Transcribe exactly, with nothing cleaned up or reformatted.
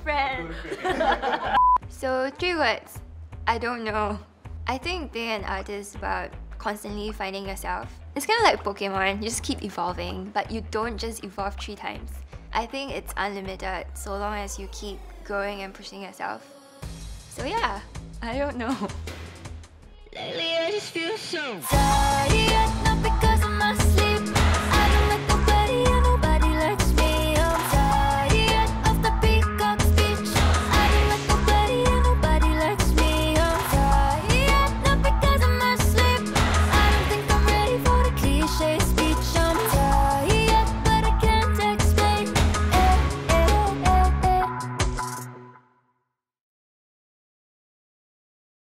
friend. So, three words. I don't know. I think being an artist is about constantly finding yourself. It's kind of like Pokemon, you just keep evolving, but you don't just evolve three times. I think it's unlimited so long as you keep growing and pushing yourself. So yeah, I don't know. Lately I just feel so tired.